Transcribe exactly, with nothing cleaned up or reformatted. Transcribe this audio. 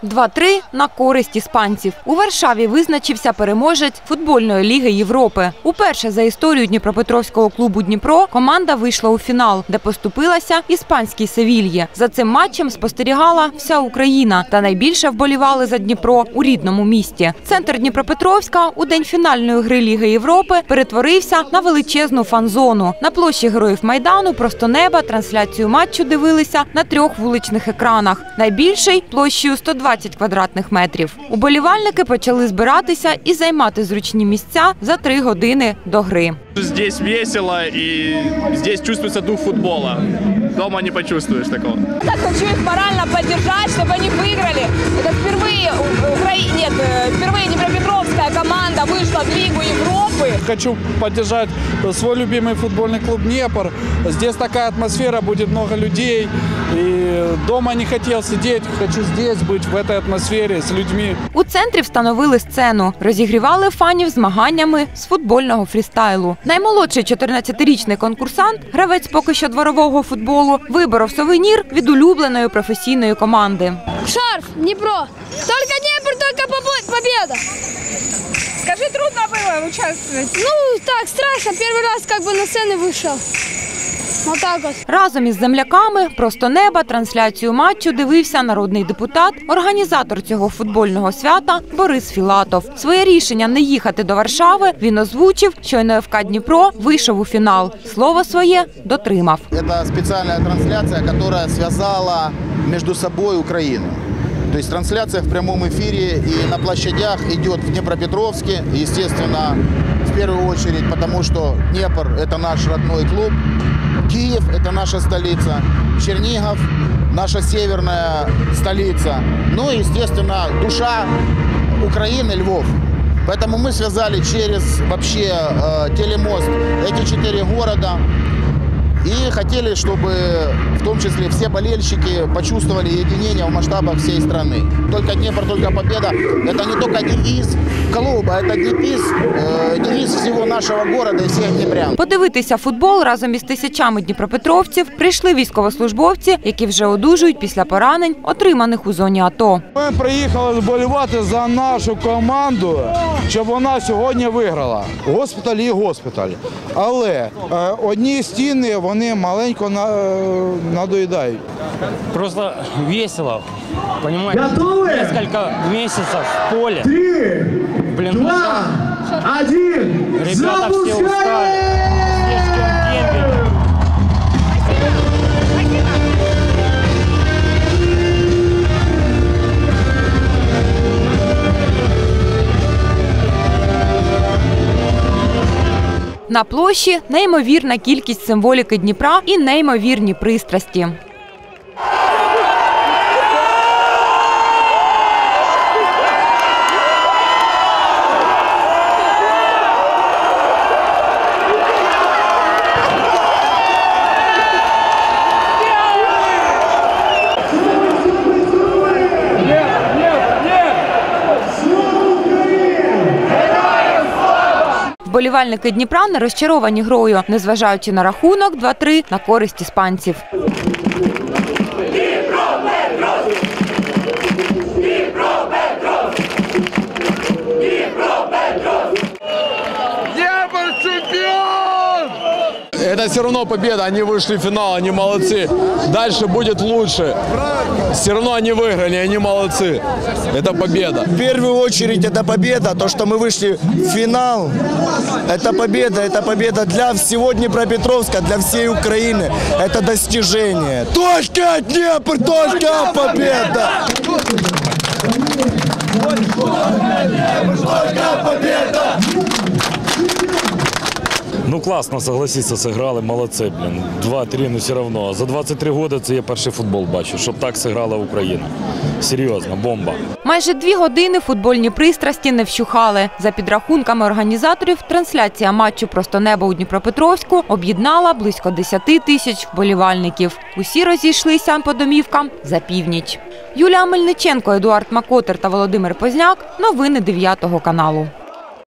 два-три на користь іспанців. У Варшаві визначився переможець футбольної ліги Європи. Уперше за історію дніпропетровського клубу «Дніпро» команда вийшла у фінал, де поступилася іспанській «Севільї». За цим матчем спостерігала вся Україна та найбільше вболівали за Дніпро у рідному місті. Центр Дніпропетровська у день фінальної гри Ліги Європи перетворився на величезну фан-зону. На площі Героїв Майдану просто неба трансляцію матчу дивилися на трьох вуличних екранах. Найбільший – площею сто двадцять квадратних метрів. Уболівальники почали збиратися і займати зручні місця за три години до гри. Здесь весело и здесь чувствуется дух футбола. Дома не почувствуешь такого. Так хочу их морально поддержать, чтобы они выиграли. Это впервые, Укра... Нет, впервые Днепропетровская команда вышла в Лигу Европы. Хочу поддержать свой любимый футбольный клуб «Днепр». Здесь такая атмосфера, будет много людей. И дома не хотел сидеть, хочу здесь быть, в этой атмосфере, с людьми. У центрі встановили сцену. Розігрівали фанів змаганнями з футбольного фрістайлу. Наймолодший чотирнадцятирічний конкурсант, гравець поки що дворового футболу, виборов сувенір від улюбленої професійної команди. Шарф, Дніпро. Тільки Дніпр, тільки победа. Скажи, трудно было участвовать? Ну, так, страшно. Перший раз как бы на сцену вийшов. Отак от. Разом із земляками «Просто неба» трансляцію матчу дивився народний депутат, організатор цього футбольного свята Борис Філатов. Своє рішення не їхати до Варшави він озвучив, щойно еф ка «Дніпро» вийшов у фінал. Слово своє дотримав. Це спеціальна трансляція, яка зв'язала між собою Україну. То есть трансляция в прямом эфире и на площадях идет в Днепропетровске, естественно, в первую очередь, потому что Днепр – это наш родной клуб, Киев – это наша столица, Чернигов – наша северная столица, ну и, естественно, душа Украины – Львов. Поэтому мы связали через вообще э, телемост эти четыре города. И хотели, чтобы в том числе все болельщики почувствовали единение в масштабах всей страны. Только Днепр, только победа. Это не только девиз клуба, это девиз, э, девиз всего нашего города и всех дніпрян. Подивитися футбол разом із тисячами дніпропетровців прийшли військовослужбовці, які вже одужують після поранень, отриманих у зоні АТО. Ми приїхали вболівати за нашу команду, щоб вона сьогодні виграла. Госпіталь і госпіталь. Але е, одні стіни, вони маленько на, надоїдають. Просто весело, понимаете? Несколько месяцев в поле. Три, Блин, два, один, ребята все устали. На площі неймовірна кількість символіки Дніпра і неймовірні пристрасті. Вболівальники Дніпра не розчаровані грою, незважаючи на рахунок два-три на користь іспанців. Это все равно победа, они вышли в финал, они молодцы. Дальше будет лучше. Все равно они выиграли, они молодцы. Это победа. В первую очередь это победа, то, что мы вышли в финал. Это победа, это победа для всего Днепропетровска, для всей Украины. Это достижение. Только Днепр, только победа! Только победа! Ну класно, согласиться, сыграли, молодцы, блин. два-три, ну все равно. За двадцять три роки це я перший футбол бачу, щоб так зіграла Україна. Серйозно, бомба. Майже дві години футбольні пристрасті не вщухали. За підрахунками організаторів, трансляція матчу «Просто неба» у Дніпропетровську об'єднала близько десяти тисяч вболівальників. Усі розійшлися по домівкам за північ. Юлія Мельниченко, Едуард Макотер та Володимир Позняк. Новини дев'ятого каналу.